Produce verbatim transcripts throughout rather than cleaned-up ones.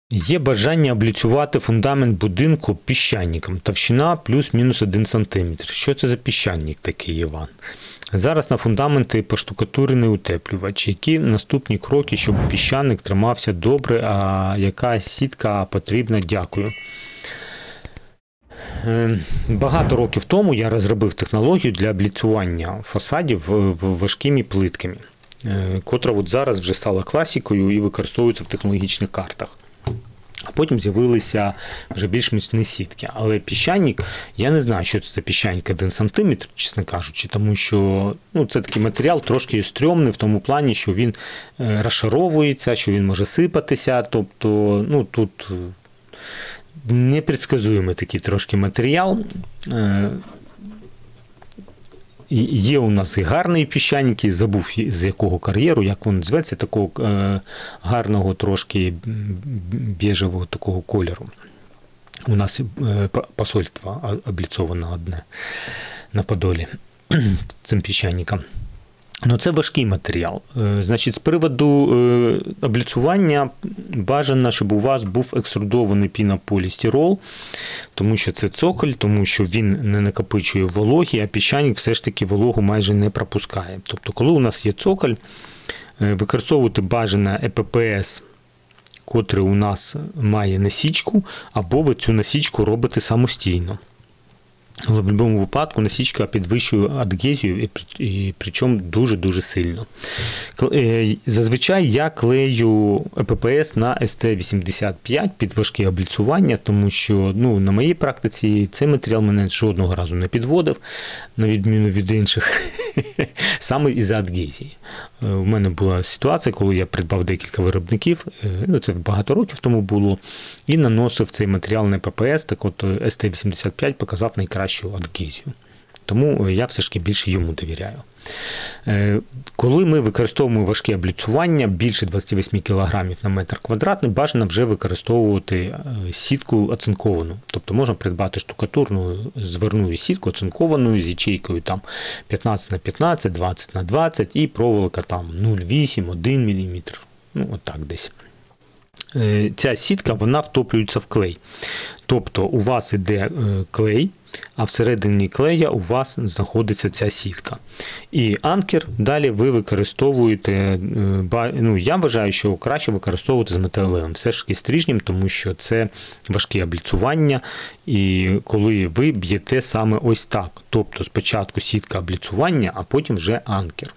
Є бажання обліцювати фундамент будинку піщаником. Товщина плюс-мінус один сантиметр. Що це за піщаник такий, Іван? Зараз на фундаменти поштукатурений утеплювач. Які наступні кроки, щоб піщаник тримався добре, а яка сітка потрібна? Дякую. Багато років тому я розробив технологію для обліцювання фасадів важкими плитками, котра от зараз вже стала класикою і використовується в технологічних картах. А потім з'явилися вже більш міцні сітки. Але піщаник, я не знаю, що це за піщаник один сантиметр, чесно кажучи, тому що ну, це такий матеріал трошки стрьомний в тому плані, що він розшаровується, що він може сипатися. Тобто, ну, тут непредсказуємий такий трошки матеріал. Є у нас і гарний піщаник, і забув з якого кар'єру, як він зветься, такого е, гарного трошки біжевого такого кольору. У нас е, посольство обліцовано одне на Подолі цим піщаником. Ну, це важкий матеріал. Значить, з приводу обліцювання бажано, щоб у вас був екструдований пінополістирол, тому що це цоколь, тому що він не накопичує вологі, а піщаник все ж таки вологу майже не пропускає. Тобто, коли у нас є цоколь, використовувати бажано Е Пе Пе Ес, котрий у нас має насічку, або ви цю насічку робите самостійно. Але в будь-якому випадку насічка підвищує адгезію, і причому дуже-дуже сильно. Зазвичай я клею Е Пе Пе Ес на Ес Те вісімдесят п'ять під важке обліцювання, тому що ну, на моїй практиці цей матеріал мене жодного разу не підводив, на відміну від інших, саме із-за адгезії. У мене була ситуація, коли я придбав декілька виробників, ну, це багато років тому було, і наносив цей матеріал на Е Пе Пе Ес, так от Ес Те вісімдесят п'ять показав найкращу адгезію. Тому я все ж таки більше йому довіряю. Коли ми використовуємо важке обліцювання, більше двадцять вісім кілограмів на метр квадратний, бажано вже використовувати сітку оцинковану. Тобто можна придбати штукатурну зверну сітку оцинковану з ячейкою там п'ятнадцять на п'ятнадцять, двадцять на двадцять і проволока там нуль цілих вісім десятих - один міліметр. Ну, отак десь. Ця сітка, вона втоплюється в клей. Тобто у вас іде клей, а всередині клея у вас знаходиться ця сітка. І анкер далі ви використовуєте, ну, я вважаю, що краще використовувати з металевим, все ж таки стрижнем, тому що це важке обліцювання, і коли ви б'єте саме ось так. Тобто спочатку сітка обліцювання, а потім вже анкер.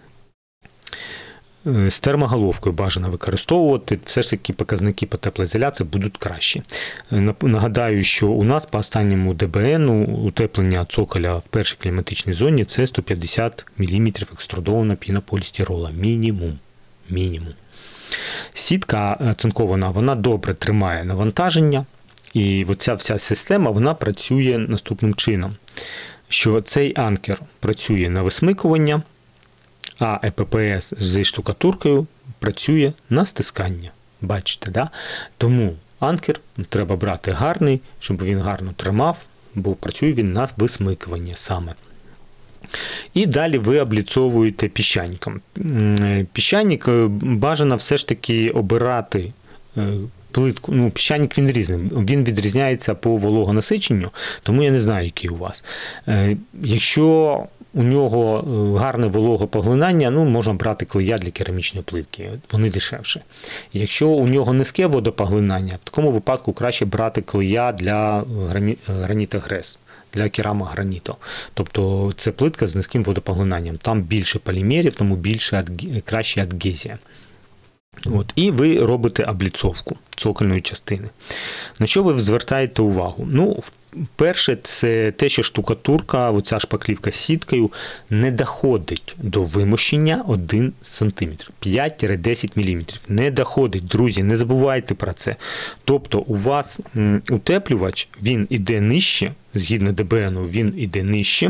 З термоголовкою бажано використовувати, все ж таки показники по теплоізоляції будуть кращі. Нагадаю, що у нас по останньому Де Бе Ену утеплення цоколя в першій кліматичній зоні – це сто п'ятдесят міліметрів екструдованого пінополістирола. Мінімум. Мінімум. Сітка цинкована, вона добре тримає навантаження, і оця вся система, вона працює наступним чином, що цей анкер працює на висмикування, а Е Пе Пе Ес зі штукатуркою працює на стискання. Бачите, да? Тому анкер треба брати гарний, щоб він гарно тримав, бо працює він на висмикування саме. І далі ви обліцовуєте піщаником. Піщаник бажано все ж таки обирати плитку. Ну, піщаник він різний, він відрізняється по вологонасиченню, тому я не знаю, який у вас. Якщо у нього гарне вологопоглинання, ну, можна брати клея для керамічної плитки, вони дешевші. Якщо у нього низьке водопоглинання, в такому випадку краще брати клея для гранітогрес, для керамограніту. Тобто це плитка з низьким водопоглинанням. Там більше полімерів, тому більше, краще адгезія. От, і ви робите обліцовку цокольної частини. На що ви звертаєте увагу? Ну, перше, це те, що штукатурка, оця шпаклівка з сіткою, не доходить до вимощення один сантиметр, п'ять - десять міліметрів. Не доходить, друзі, не забувайте про це. Тобто у вас утеплювач, він іде нижче, згідно Де Бе Ену, він іде нижче.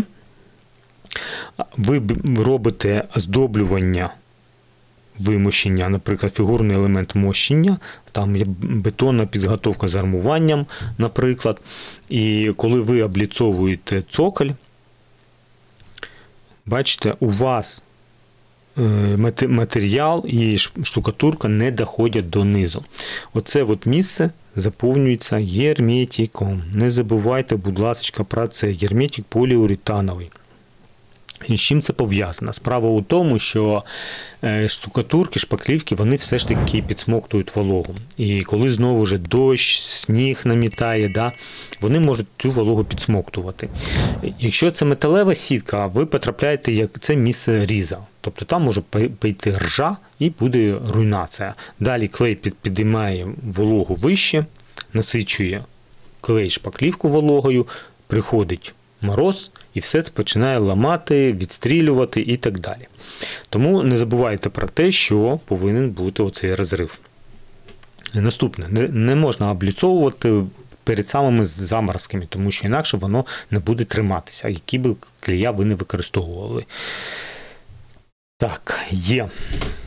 Ви робите оздоблювання вимощення, наприклад, фігурний елемент мощення, там є бетонна підготовка з армуванням, наприклад. І коли ви обліцовуєте цоколь, бачите, у вас матеріал і штукатурка не доходять донизу. Оце от місце заповнюється герметиком. Не забувайте, будь ласка, про це. Герметик поліуретановий. І з чим це пов'язано? Справа у тому, що штукатурки, шпаклівки, вони все ж таки підсмоктують вологу. І коли знову ж дощ, сніг намітає, да, вони можуть цю вологу підсмоктувати. Якщо це металева сітка, ви потрапляєте, як це місце різа. Тобто там може пойти ржа і буде руйнація. Далі клей підіймає вологу вище, насичує клей шпаклівку вологою, приходить мороз, і все це починає ламати, відстрілювати і так далі. Тому не забувайте про те, що повинен бути оцей розрив. Наступне, не можна обліцовувати перед самими заморозками, тому що інакше воно не буде триматися, які б клея ви не використовували. Так, є.